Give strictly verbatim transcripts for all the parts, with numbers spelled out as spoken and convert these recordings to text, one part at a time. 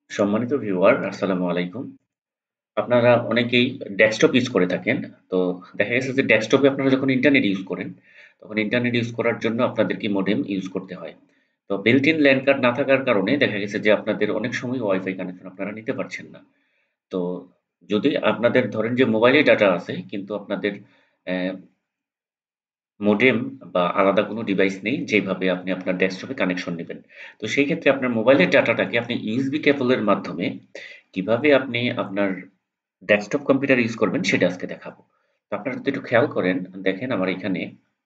সম্মানিত ভিউয়ার, আসসালামু আলাইকুম। আপনারা অনেকেই ডেস্কটপ ইউজ করে থাকেন। তো দেখা গেছে যে ডেস্কটপে আপনারা যখন ইন্টারনেট ইউজ করেন, তখন ইন্টারনেট ইউজ করার জন্য আপনাদেরকে মডেম ইউজ করতে হয়। তো built in ল্যান কার্ড না থাকার কারণে দেখা গেছে যে আপনাদের অনেক সময় ওয়াইফাই কানেকশন আপনারা নিতে পারছেন না। তো যদি আপনাদের ধরেন যে মোবাইলে ডাটা আছে কিন্তু আপনাদের অ্যা মোডেম বা আলাদা কোনো ডিভাইস নেই যেভাবে আপনি আপনার ডেস্কটপে কানেকশন নিবেন। তো সেই ক্ষেত্রে আপনার মোবাইলের ডাটাটাকে আপনি ইউএসবি কেবলের মাধ্যমে কিভাবে আপনি আপনার ডেস্কটপ কম্পিউটার ইউজ করবেন সেটা আজকে দেখাবো। তো আপনারা যদি একটু খেয়াল করেন, দেখেন আমার এখানে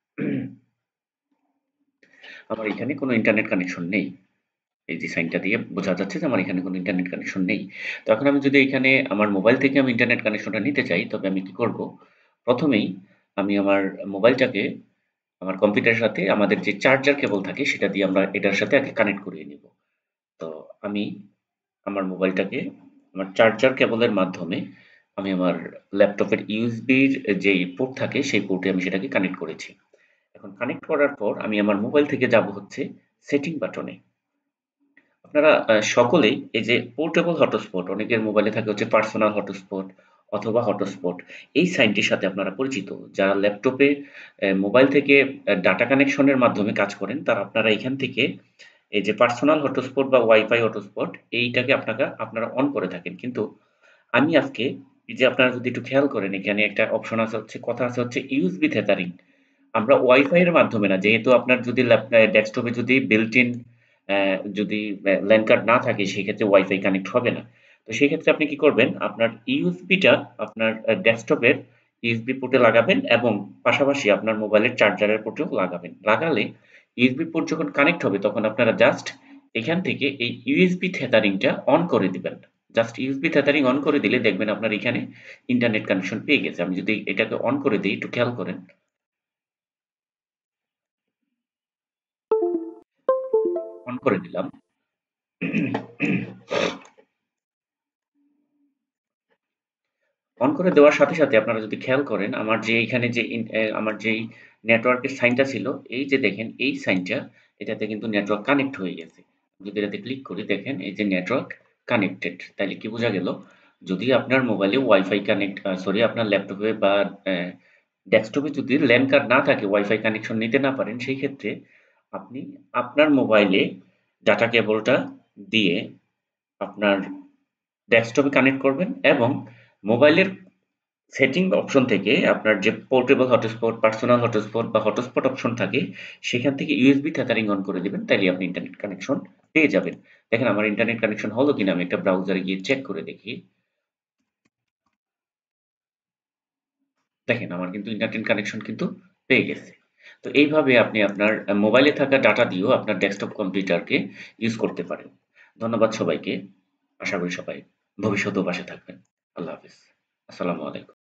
আমার এখানে কোনো ইন্টারনেট কানেকশন নেই। এই যে সাইনটা দিয়ে বোঝা যাচ্ছে যে আমার এখানে কোনো ইন্টারনেট কানেকশন নেই। তো এখন আমি যদি এখানে আমার মোবাইল থেকে আমি ইন্টারনেট কানেকশনটা নিতে চাই, তবে আমি কি করব? প্রথমেই আমি আমার মোবাইলটাকে আমার কম্পিউটারের সাথে আমাদের যে চার্জার কেবল থাকে সেটা দিয়ে আমরা এটার সাথে আগে কানেক্ট করিয়ে নিব। তো আমি আমার মোবাইলটাকে আমার চার্জার কেবলের মাধ্যমে আমি আমার ল্যাপটপের ইউএসবির যেই পোর্ট থাকে সেই পোর্টে আমি সেটাকে কানেক্ট করেছি। এখন কানেক্ট করার পর আমি আমার মোবাইল থেকে যাব হচ্ছে সেটিং বাটনে। আপনারা আ সকলেই এই যে পোর্টেবল হটস্পট অনেকের মোবাইলে থাকে হচ্ছে পার্সোনাল হটস্পট অথবা হটস্পট। এই সাইনটির সাথে আপনারা পরিচিত। যারা ল্যাপটপে অ্যা মোবাইল থেকে অ্যা ডাটা কানেকশনের মাধ্যমে কাজ করেন, তারা আপনারা এখান থেকে এই যে পার্সোনাল হটস্পট বা ওয়াইফাই হটস্পট এইটাকে আপনারা আপনারা অন করে থাকেন। কিন্তু আমি আজকে এই যে আপনারা যদি একটু খেয়াল করেন এখানে একটা অপশন আছে হচ্ছে কথা আছে হচ্ছে ইউএসবি টেথারিং। আমরা ওয়াইফাই এর মাধ্যমে না যেহেতু আপনার যদি ল্যাপ অ্যা ডেস্কটপে যদি built in অ্যা যদি অ্যা ল্যান কার্ড না থাকে সেক্ষেত্রে ওয়াইফাই কানেক্ট হবে না। তো সেক্ষেত্রে আপনি কি করবেন? আপনার ইউএসবিটা আপনার অ্যা ডেস্কটপের ইউএসবি পোর্টে লাগাবেন এবং পাশাপাশি আপনার মোবাইলের চার্জারের পোর্টেও লাগাবেন। লাগালে ইউএসবি পোর্ট যখন কানেক্ট হবে তখন আপনারা জাস্ট এখান থেকে এই ইউএসবি টেথারিংটা অন করে দিবেন। জাস্ট ইউএসবি টেথারিং অন করে দিলে দেখবেন আপনার এখানে ইন্টারনেট কানেকশন পেয়ে গেছে। আমি যদি এটাকে অন করে দেই একটু খেয়াল করেন। অন করে দিলাম। অন করে দেওয়ার সাথে, সাথে আপনারা যদি খেয়াল করেন আমার যে এইখানে যে ইন অ্যা আমার যেই নেটওয়ার্কের সাইনটা ছিল, এই যে দেখেন এই সাইনটা এটাতে কিন্তু নেটওয়ার্ক কানেক্ট হয়ে গেছে। যদি এটাতে ক্লিক করি দেখেন এই যে নেটওয়ার্ক কানেক্টেড। তাইলে কি বোঝা গেল? যদি আপনার মোবাইলে ওয়াইফাই কানেক্ট আ সরি আপনার ল্যাপটপে বা অ্যা ডেস্কটপে যদি ল্যান কার্ড না থাকে, ওয়াইফাই কানেকশন নিতে না পারেন, সেই ক্ষেত্রে আপনি আপনার মোবাইলে ডাটা কেবলটা দিয়ে আপনার ডেস্কটপে কানেক্ট করবেন এবং মোবাইলের সেটিং অপশন থেকে আপনার যে পোর্টেবল হটস্পট, পার্সোনাল হটস্পট বা হটস্পট অপশন থাকে, সেখান থেকে ইউএসবি টেথারিং অন করে দিবেন। তাইলেই আপনি ইন্টারনেট কানেকশন পেয়ে যাবেন। দেখেন আমার ইন্টারনেট কানেকশন হলো কিনা আমি একটা ব্রাউজারে গিয়ে চেক করে দেখি। দেখেন আমার কিন্তু ইন্টারনেট কানেকশন কিন্তু পেয়ে গেছে। তো এইভাবে আপনি আপনার আ মোবাইলে থাকা ডাটা দিয়েও আপনার ডেস্কটপ কম্পিউটারকে ইউজ করতে পারেন। ধন্যবাদ সবাইকে। আশা করি সবাই ভবিষ্যতেও পাশে থাকবেন। আল্লাহ হাফেজ। আসসালামু আলাইকুম।